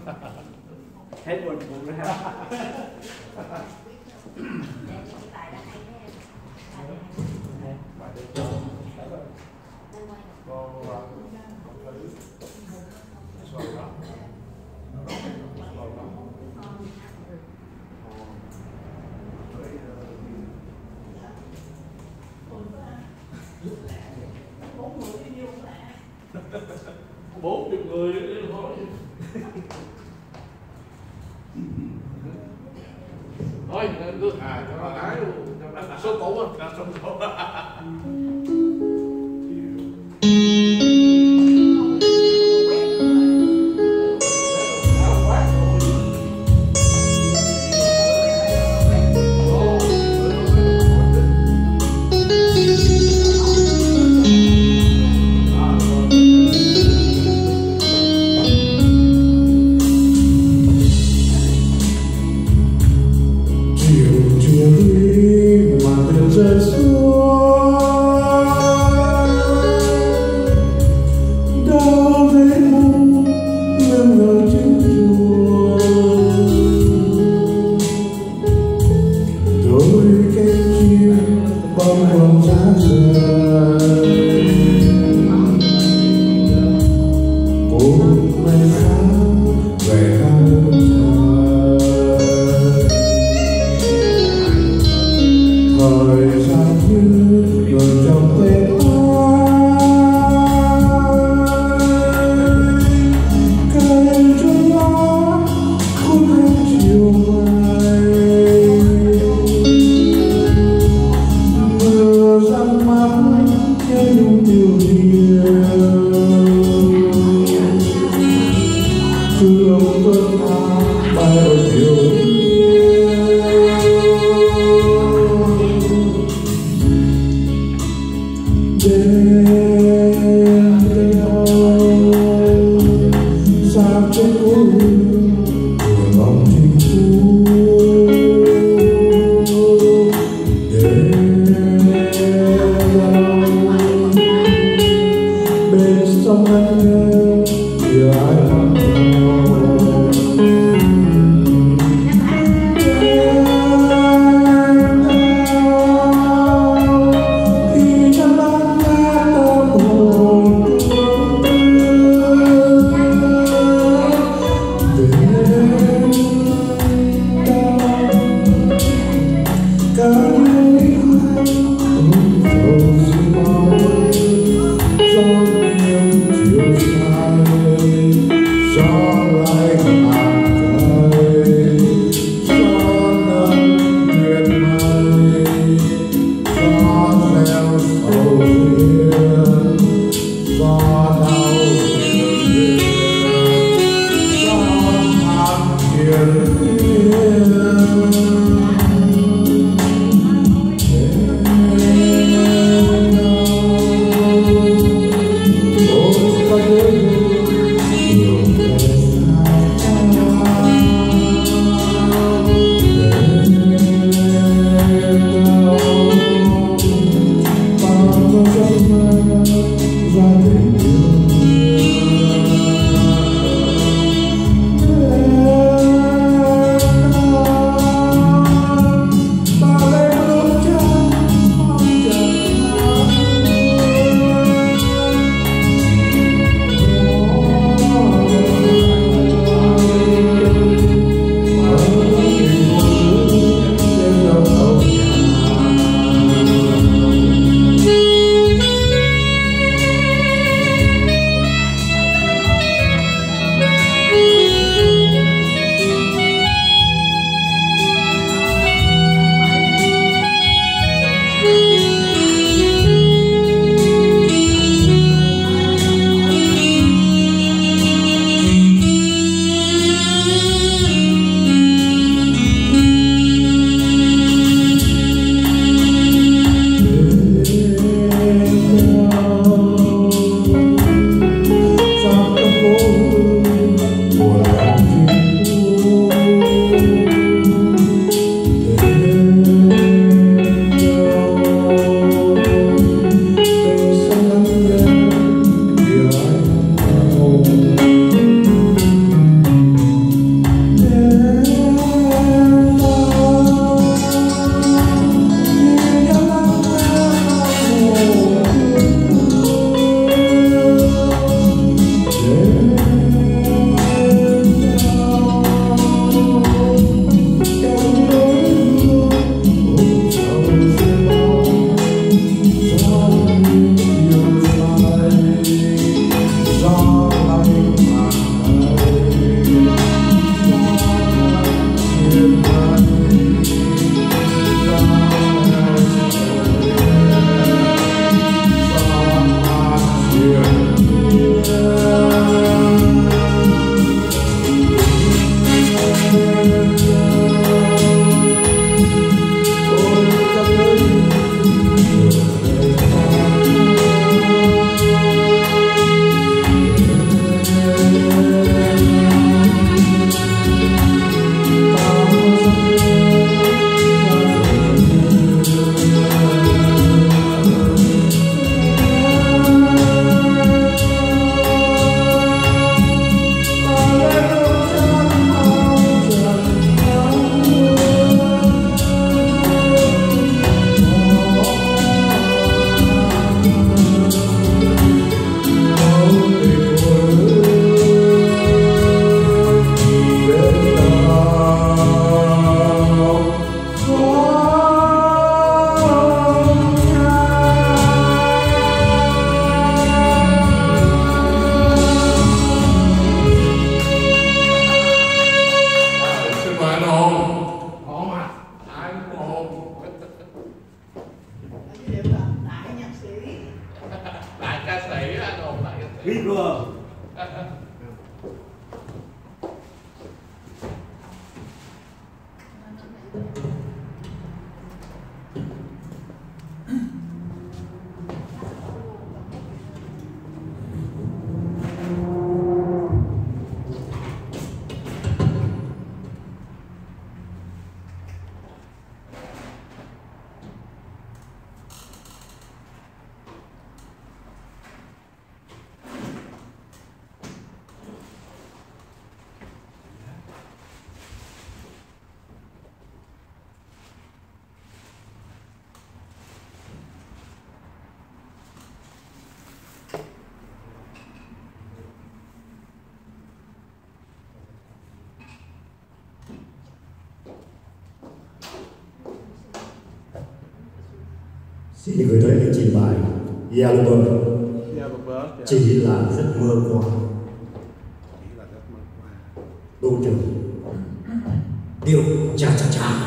Hết buồn ngủ rồi ha. Bốn chục người thôi. Thôi cứ cái số cũ á, số cũ. Rơi xuống đâu thấy mong ngân ngờ trên chùa đôi cánh chim bom bom giá rời cùng mây sáng về khăn thời gian như ngừng trong tay cây trong gió khôn hết chiều mai mưa răng mắt nhớ nhung điều điều trường cơn hoa bay ở chiều sao trên cuối của lòng tình thu bên sông anh chưa ai thăm Xin gửi tới anh trình bày album chỉ là giấc mơ qua. Đô trưởng điệu cha cha cha.